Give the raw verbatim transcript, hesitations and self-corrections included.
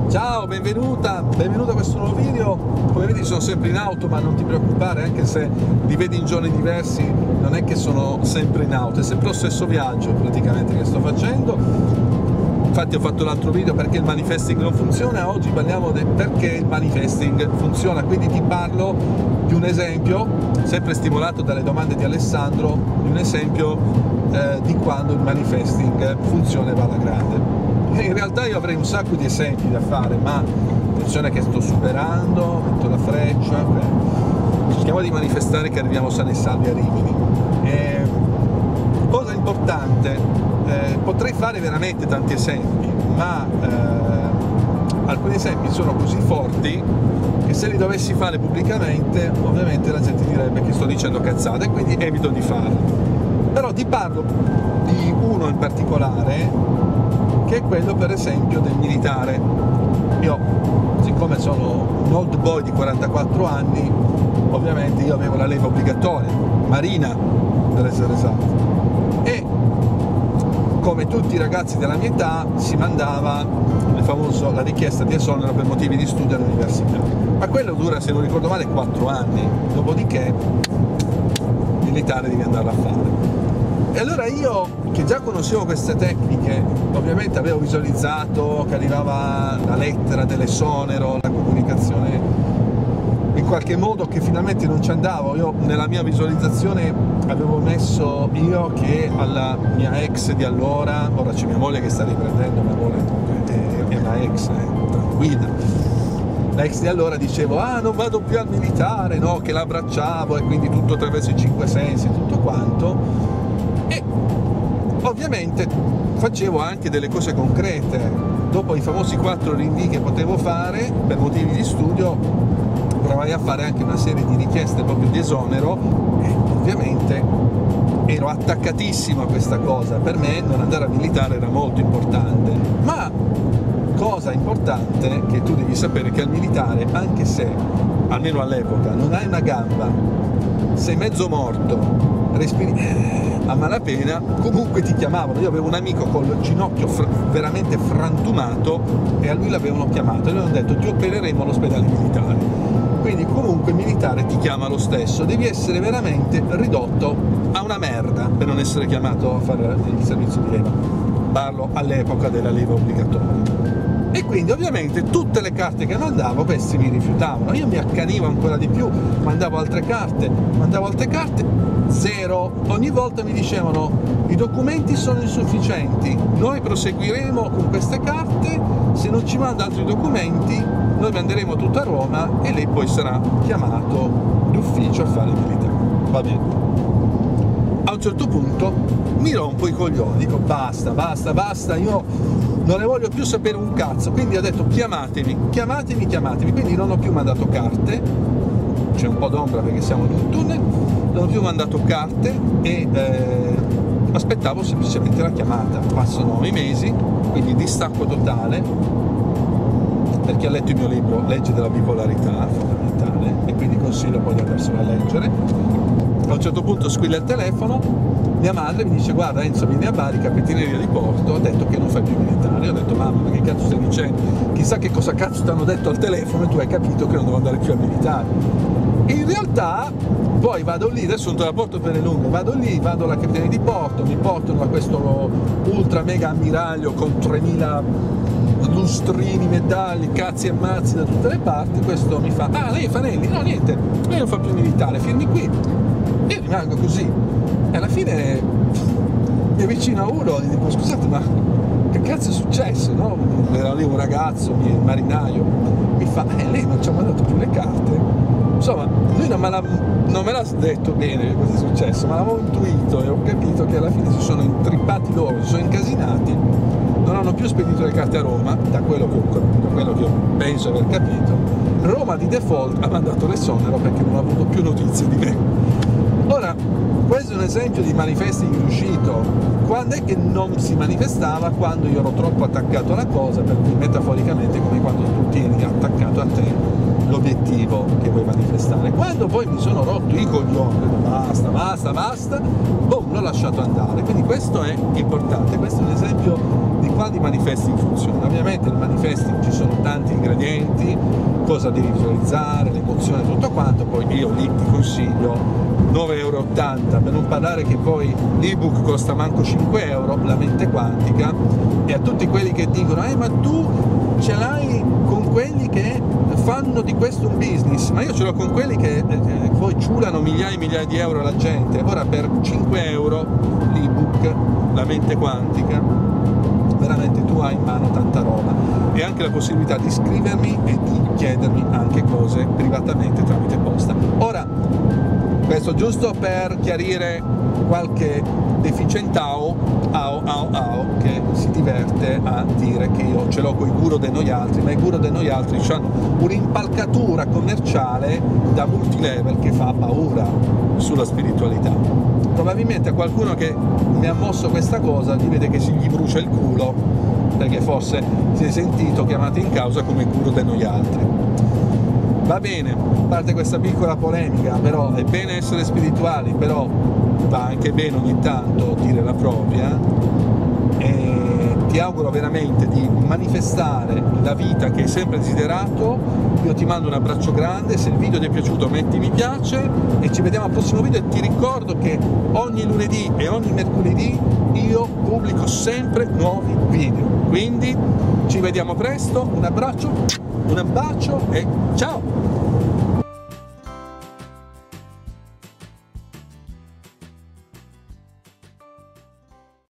Ciao, benvenuta, benvenuto a questo nuovo video. Come vedi sono sempre in auto, ma non ti preoccupare, anche se li vedi in giorni diversi, non è che sono sempre in auto, è sempre lo stesso viaggio praticamente che sto facendo. Infatti ho fatto l'altro video perché il manifesting non funziona, oggi parliamo del perché il manifesting funziona, quindi ti parlo di un esempio, sempre stimolato dalle domande di Alessandro, di un esempio eh, di quando il manifesting funziona e va alla grande. In realtà io avrei un sacco di esempi da fare, ma attenzione che sto superando, metto la freccia, okay. Cerchiamo di manifestare che arriviamo sani e salvi a Rimini. E, cosa importante, eh, potrei fare veramente tanti esempi, ma eh, alcuni esempi sono così forti che se li dovessi fare pubblicamente ovviamente la gente direbbe che sto dicendo cazzate e quindi evito di farli. Però ti parlo di uno in particolare, che è quello per esempio del militare. Io, siccome sono un old boy di quarantaquattro anni, ovviamente io avevo la leva obbligatoria, marina per essere esatto, e come tutti i ragazzi della mia età si mandava il famoso, la richiesta di esonero per motivi di studio all'università, ma quello dura, se non ricordo male, quattro anni, dopodiché militare devi andarla a fare. E allora io, che già conoscevo queste tecniche, ovviamente avevo visualizzato che arrivava la lettera dell'esonero, la comunicazione in qualche modo che finalmente non ci andavo. Io nella mia visualizzazione avevo messo io che alla mia ex di allora, ora c'è mia moglie che sta riprendendo, mia moglie è una ex, è tranquilla, la ex di allora dicevo ah non vado più al militare, no, che l'abbracciavo e quindi tutto attraverso i cinque sensi, tutto quanto. E ovviamente facevo anche delle cose concrete. Dopo i famosi quattro rinvii che potevo fare per motivi di studio, provai a fare anche una serie di richieste proprio di esonero e ovviamente ero attaccatissimo a questa cosa. Per me non andare a militare era molto importante, ma cosa importante che tu devi sapere che al militare, anche se almeno all'epoca non hai una gamba, sei mezzo morto, respiri eh, a malapena, comunque ti chiamavano. Io avevo un amico col ginocchio fr veramente frantumato e a lui l'avevano chiamato e gli hanno detto ti opereremo all'ospedale militare. Quindi comunque il militare ti chiama lo stesso, devi essere veramente ridotto a una merda per non essere chiamato a fare il servizio di leva. Parlo all'epoca della leva obbligatoria. E quindi ovviamente tutte le carte che mandavo questi mi rifiutavano, io mi accanivo ancora di più, mandavo altre carte, mandavo altre carte, zero. Ogni volta mi dicevano i documenti sono insufficienti, noi proseguiremo con queste carte, se non ci manda altri documenti noi manderemo tutto a Roma e lei poi sarà chiamato d'ufficio a fare il militare. Va bene. A un certo punto mi rompo i coglioni, dico basta, basta, basta, io non ne voglio più sapere un cazzo, quindi ho detto chiamatemi, chiamatemi, chiamatemi, quindi non ho più mandato carte, c'è un po' d'ombra perché siamo in un tunnel, non ho più mandato carte e eh, aspettavo semplicemente la chiamata. Passano i mesi, quindi distacco totale, perché ha letto il mio libro Legge della bipolarità, fondamentale, e quindi consiglio poi di andarselo a leggere. A un certo punto squilla il telefono, mia madre mi dice guarda Enzo vieni a Bari, capitaneria di porto, ho detto che non fai più militare. Io ho detto mamma ma che cazzo stai dicendo? Chissà che cosa cazzo ti hanno detto al telefono e tu hai capito che non devo andare più al militare. E in realtà poi vado lì, adesso non te la porto per le lunghe, vado lì, vado alla capitaneria di porto, mi portano a questo ultra mega ammiraglio con tremila lustrini, medaglie, cazzi e mazzi da tutte le parti. Questo mi fa ah lei è Fanelli? No niente, lei non fa più militare, firmi qui. Io rimango così e alla fine mi avvicino a uno e gli dico scusate ma che cazzo è successo? No? Era lì un ragazzo, un marinaio, mi fa eh lei non ci ha mandato più le carte? Insomma lui non me l'ha detto bene cosa è successo, ma l'avevo intuito e ho capito che alla fine si sono intrippati loro, si sono incasinati, non hanno più spedito le carte a Roma, da quello che, ho, da quello che io penso aver capito. Roma di default ha mandato l'esonero perché non ha avuto più notizie di me. Ora, questo è un esempio di manifesti riuscito. Quando è che non si manifestava? Quando io ero troppo attaccato alla cosa, per cui metaforicamente come quando tu tieni attaccato a te l'obiettivo che vuoi manifestare. Quando poi mi sono rotto i coglioni, basta, basta, basta, boom, l'ho lasciato andare. Quindi questo è importante, questo è un esempio di quando i manifesti funzionano. Ovviamente nel manifesting ci sono tanti ingredienti, cosa devi visualizzare, l'emozione, tutto quanto, poi io lì ti consiglio nove e ottanta euro, per non parlare che poi l'ebook costa manco cinque euro, la mente quantica. E a tutti quelli che dicono eh ma tu ce l'hai con quelli che fanno di questo un business, ma io ce l'ho con quelli che eh, poi ciulano migliaia e migliaia di euro alla gente. Ora per cinque euro l'ebook, la mente quantica, veramente tu hai in mano tanta roba e anche la possibilità di scrivermi e di chiedermi anche cose privatamente tramite posta. Ora, questo giusto per chiarire qualche deficientao ao, ao, ao, che si diverte a dire che io ce l'ho con i guru dei noi altri, ma i guru dei noi altri hanno un'impalcatura commerciale da multilevel che fa paura sulla spiritualità. Probabilmente a qualcuno che mi ha mosso questa cosa gli vede che si gli brucia il culo, perché forse si è sentito chiamato in causa come guru dei noi altri. Va bene, a parte questa piccola polemica, però è bene essere spirituali, però va anche bene ogni tanto dire la propria, e ti auguro veramente di manifestare la vita che hai sempre desiderato. Io ti mando un abbraccio grande, se il video ti è piaciuto metti mi piace e ci vediamo al prossimo video. E ti ricordo che ogni lunedì e ogni mercoledì io pubblico sempre nuovi video, quindi ci vediamo presto, un abbraccio, un abbraccio e ciao!